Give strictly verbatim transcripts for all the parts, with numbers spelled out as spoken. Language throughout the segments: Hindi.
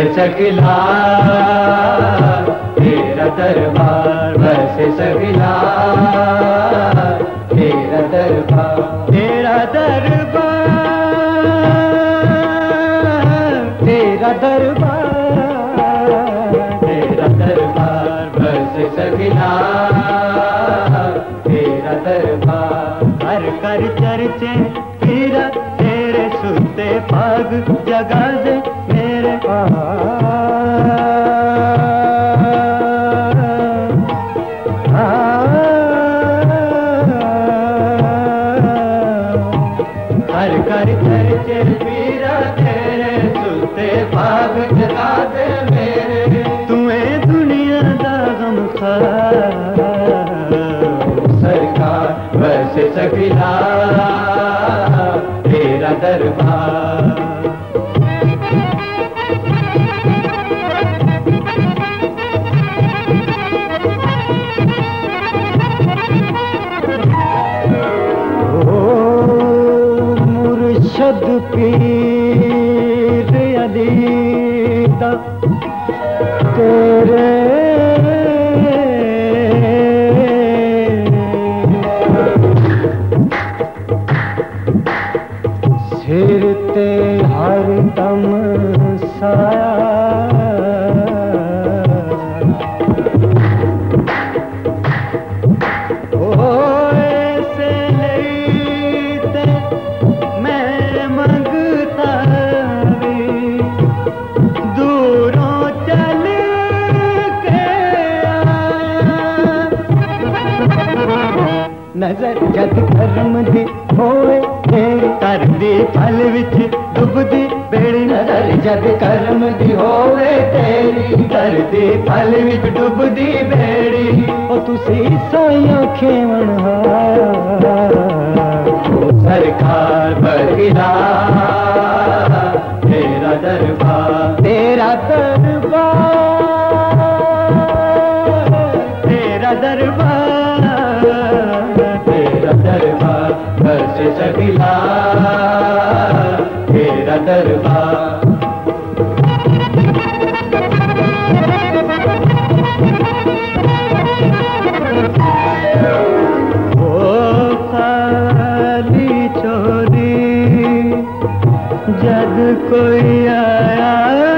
सखिला तेरा दरबार बरसे सखिला तेरा दरबार तेरा दरबार तेरा दरबार तेरा दरबार बरसे सखिला तेरा दरबार हर कर चर्चे पीरा तेरे सुते पाग जगा दे मेरे हर कर चर्चे पीरा तेरे सुते पाग जगा दे मेरे तुम्हें दुनिया दा गम खार सरकार बरसे सखिला तेरा दरबार ओ मुर्शद पीर अलीदा तेरे सिर ते हर दम साया ओ ऐसे लेते मैं मंगता भी दूरों चल के नजर जद करम दी होए कर दी फल विच डुबदी बेड़ी नजर जद करम दी होवे तेरी कर दी फल विच डुबदी बेड़ी ओ तुसी साइयां खेवण सरकार बरखिला तेरा दरबार तेरा दरबार तेरा दरबार तेरा दरबार बरसे सखिला तेरा दरबार ओ खाली चोरी जग कोई आया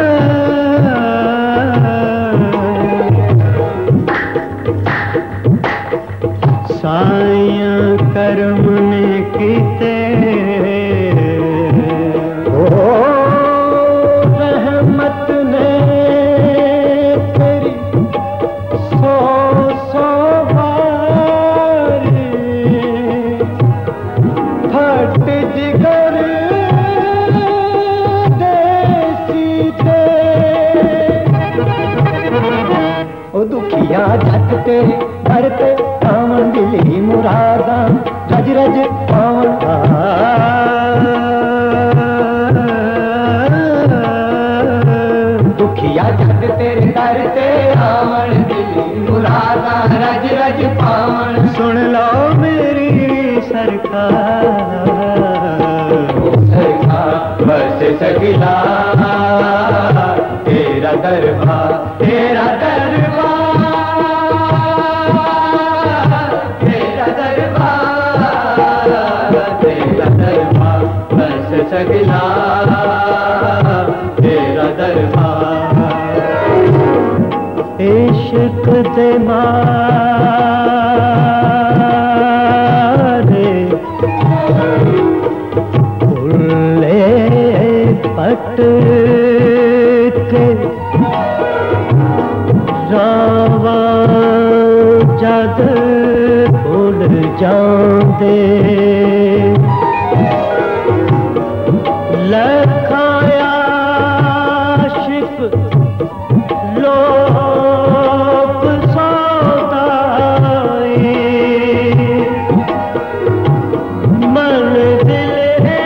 साइयां करम ने कीते ओ रहमत ने तेरी सौ सौ बार फट जिगर देसी दे ओ दुखिया जट तेरे घर पे पावन दिली मुरादा रज रज पावन दुखिया जट तेरे दर ते आवन दिली मुरादा रज रज पावन सुन लो मेरी सरकार सरकार बरसे सखिला तेरा दरबार तेरा दरबार सखिला तेरा दरबार इश्क दे मारे फुल्ले पट के रावा जद भूल जांदे लखाया आशिक लोग सौदाई मन दिल है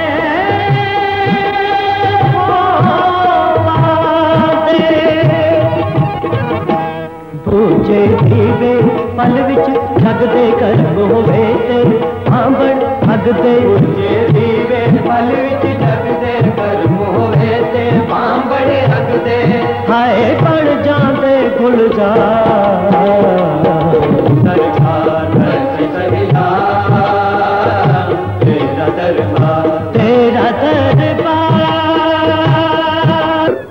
बूझे दीवे पल विच ठगदे कर्म होवे ते आंबड़ ठगदे बूझे दीवे पल विच ठगदे कर्म होवे ते आंबड़ ठगदे हाय बन जाते गुलजार।